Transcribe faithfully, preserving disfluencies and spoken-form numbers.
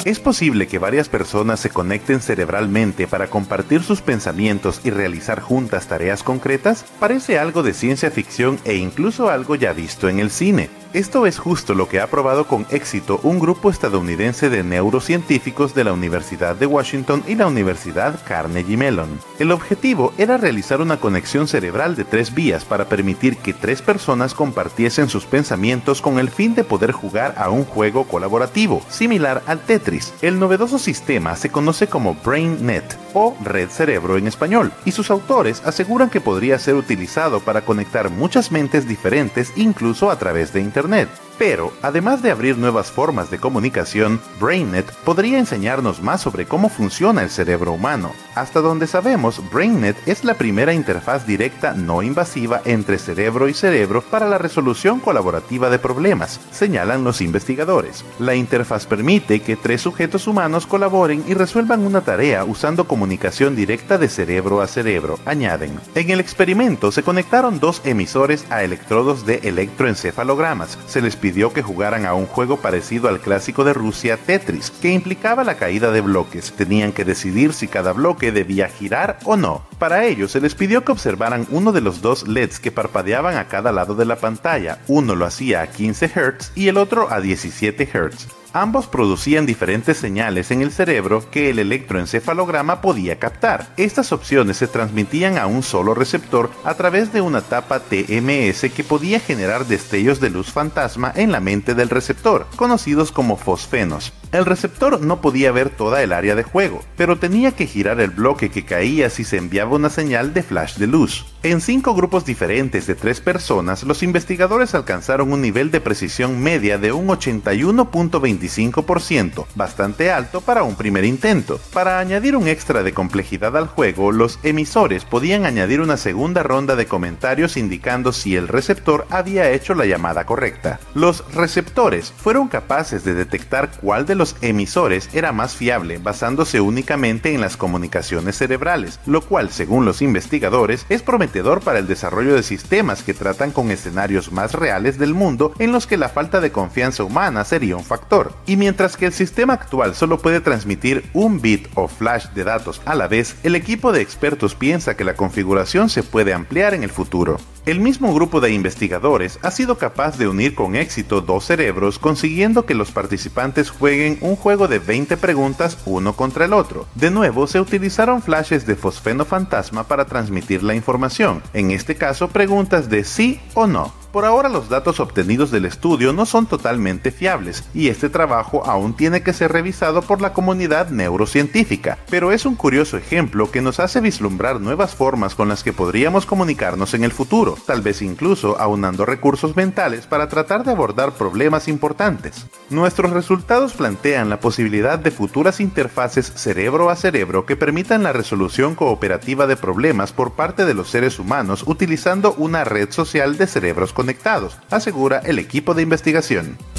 ¿Es posible que varias personas se conecten cerebralmente para compartir sus pensamientos y realizar juntas tareas concretas? Parece algo de ciencia ficción e incluso algo ya visto en el cine. Esto es justo lo que ha probado con éxito un grupo estadounidense de neurocientíficos de la Universidad de Washington y la Universidad Carnegie Mellon. El objetivo era realizar una conexión cerebral de tres vías para permitir que tres personas compartiesen sus pensamientos con el fin de poder jugar a un juego colaborativo, similar al Tetris. El novedoso sistema se conoce como BrainNet, o Red Cerebro en español, y sus autores aseguran que podría ser utilizado para conectar muchas mentes diferentes incluso a través de Internet. Pero, además de abrir nuevas formas de comunicación, BrainNet podría enseñarnos más sobre cómo funciona el cerebro humano. Hasta donde sabemos, BrainNet es la primera interfaz directa no invasiva entre cerebro y cerebro para la resolución colaborativa de problemas, señalan los investigadores. La interfaz permite que tres sujetos humanos colaboren y resuelvan una tarea usando comunicación directa de cerebro a cerebro, añaden. En el experimento se conectaron dos emisores a electrodos de electroencefalogramas. Se les pidió que jugaran a un juego parecido al clásico de Rusia, Tetris, que implicaba la caída de bloques. Tenían que decidir si cada bloque debía girar o no. Para ello se les pidió que observaran uno de los dos L E Ds que parpadeaban a cada lado de la pantalla. Uno lo hacía a quince hertz y el otro a diecisiete hertz. Ambos producían diferentes señales en el cerebro que el electroencefalograma podía captar. Estas opciones se transmitían a un solo receptor a través de una tapa T M S que podía generar destellos de luz fantasma en la mente del receptor, conocidos como fosfenos. El receptor no podía ver toda el área de juego, pero tenía que girar el bloque que caía si se enviaba una señal de flash de luz. En cinco grupos diferentes de tres personas, los investigadores alcanzaron un nivel de precisión media de un ochenta y uno punto veinticinco por ciento, bastante alto para un primer intento. Para añadir un extra de complejidad al juego, los emisores podían añadir una segunda ronda de comentarios indicando si el receptor había hecho la llamada correcta. Los receptores fueron capaces de detectar cuál de los emisores era más fiable basándose únicamente en las comunicaciones cerebrales, lo cual, según los investigadores, es prometedor para el desarrollo de sistemas que tratan con escenarios más reales del mundo en los que la falta de confianza humana sería un factor. Y mientras que el sistema actual solo puede transmitir un bit o flash de datos a la vez, el equipo de expertos piensa que la configuración se puede ampliar en el futuro. El mismo grupo de investigadores ha sido capaz de unir con éxito dos cerebros, consiguiendo que los participantes jueguen un juego de veinte preguntas uno contra el otro. De nuevo, se utilizaron flashes de fosfeno fantasma para transmitir la información, en este caso preguntas de sí o no. Por ahora los datos obtenidos del estudio no son totalmente fiables y este trabajo aún tiene que ser revisado por la comunidad neurocientífica, pero es un curioso ejemplo que nos hace vislumbrar nuevas formas con las que podríamos comunicarnos en el futuro, tal vez incluso aunando recursos mentales para tratar de abordar problemas importantes. Nuestros resultados plantean la posibilidad de futuras interfaces cerebro a cerebro que permitan la resolución cooperativa de problemas por parte de los seres humanos utilizando una red social de cerebros conectados, asegura el equipo de investigación.